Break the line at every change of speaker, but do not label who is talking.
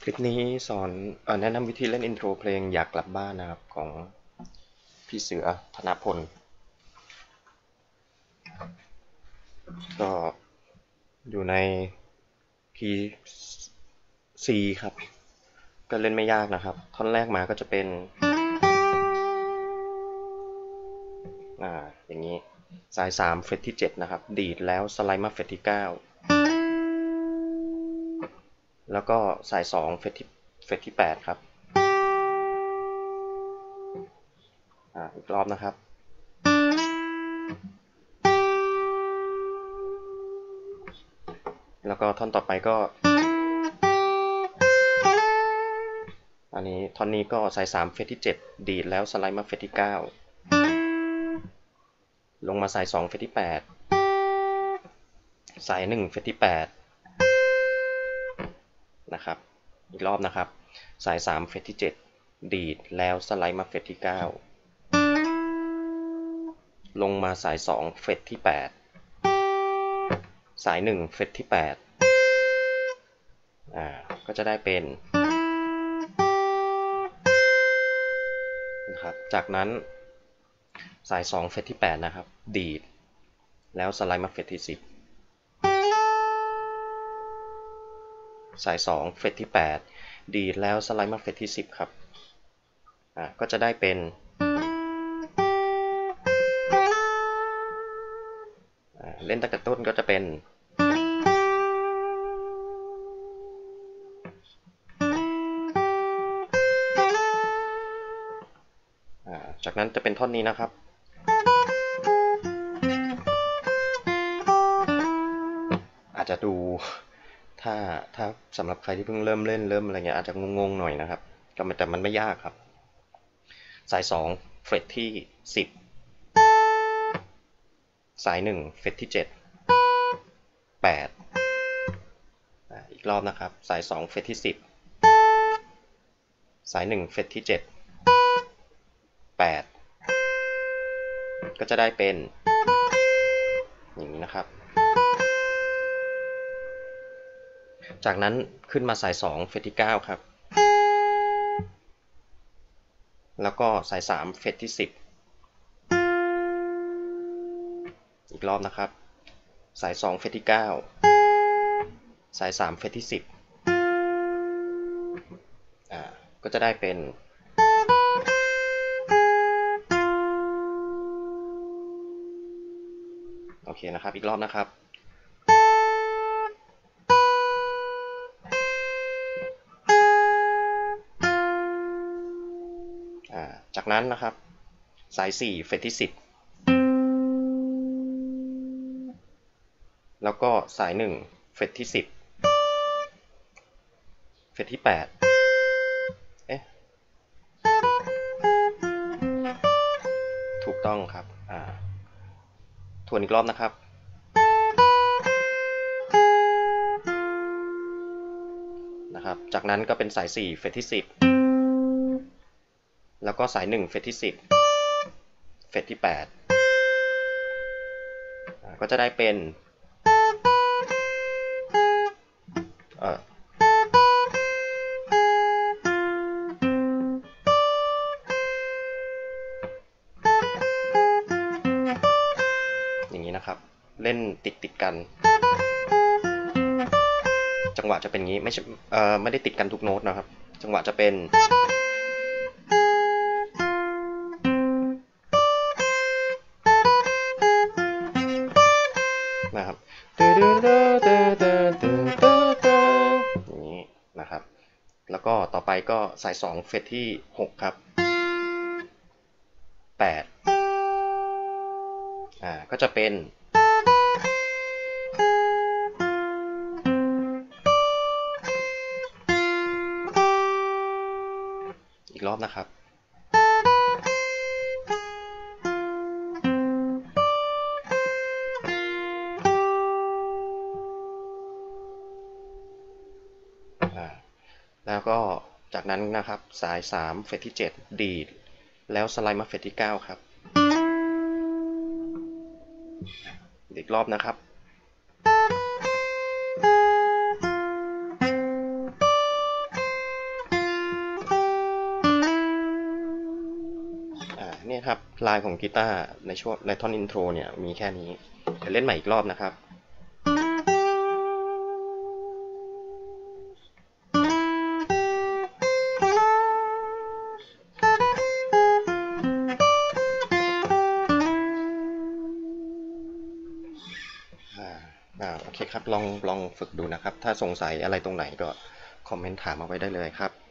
คลิปนี้สอนแนะนำวิธีเล่นอินโทรเพลงอยากกลับบ้านนะครับของพี่เสือธนพลก็อยู่ในคีย์ C ครับก็เล่นไม่ยากนะครับท่อนแรกมาก็จะเป็นอย่างนี้สาย3เฟรตที่7นะครับดีดแล้วสไลด์มาเฟรตที่9แล้วก็สาย2เฟรตที่8ครับอีกรอบนะครับแล้วก็ท่อนต่อไปก็อันนี้ท่อนนี้ก็สาย3เฟรตที่7ดีดแล้วสไลด์มาเฟรตที่9ลงมาสาย2เฟรตที่8สาย1เฟรตที่8นะครับอีกรอบนะครับสาย3เฟรตที่7ดีดแล้วสไลด์มาเฟรตที่9ลงมาสาย2เฟรตที่8สาย1เฟรตที่8ก็จะได้เป็นนะครับจากนั้นสาย2เฟรตที่8นะครับดีดแล้วสไลด์มาเฟรตที่10สาย2เฟรตที่8ดีดแล้วสไลด์มาเฟรตที่10ครับก็จะได้เป็นเล่นตั้งแต่ต้นก็จะเป็นจากนั้นจะเป็นท่อนนี้นะครับอาจจะดูถ้าสำหรับใครที่เพิ่งเริ่มเล่นอะไรเงี้ยอาจจะงงๆหน่อยนะครับแต่มันไม่ยากครับสาย2เฟรตที่10สาย1เฟรตที่7 8อีกรอบนะครับสาย2เฟรตที่10สาย1เฟรตที่7 8ก็จะได้เป็นอย่างนี้นะครับจากนั้นขึ้นมาสาย2เฟรตที่9ครับแล้วก็สาย3เฟรตที่10อีกรอบนะครับสาย2เฟรตที่9สาย3เฟรตที่10ก็จะได้เป็นโอเคนะครับอีกรอบนะครับจากนั้นนะครับสาย4เฟรตที่10แล้วก็สาย1เฟรตที่10เฟรตที่8ถูกต้องครับทวนอีกรอบนะครับจากนั้นก็เป็นสาย4เฟรตที่10แล้วก็สาย1เฟรตที่10เฟรตที่8ก็จะได้เป็นอย่างนี้นะครับเล่นติดกันจังหวะจะเป็นงี้ไม่ได้ติดกันทุกโน้ตนะครับจังหวะจะเป็นนะครับอย่างนี้นะครับแล้วก็ต่อไปก็สาย2เฟรตที่6ครับ8ก็จะเป็นอีกรอบนะครับแล้วก็จากนั้นนะครับสาย3เฟรตที่7ดีดแล้วสไลด์มาเฟรตที่9ครับอีกรอบนะครับเนี่ยครับลายของกีตาร์ในช่วงในท่อนอินโทรเนี่ยมีแค่นี้เดี๋ยวเล่นใหม่อีกรอบนะครับอ่าโอเคครับลองฝึกดูนะครับถ้าสงสัยอะไรตรงไหนก็คอมเมนต์ถามมาไว้ได้เลยครับ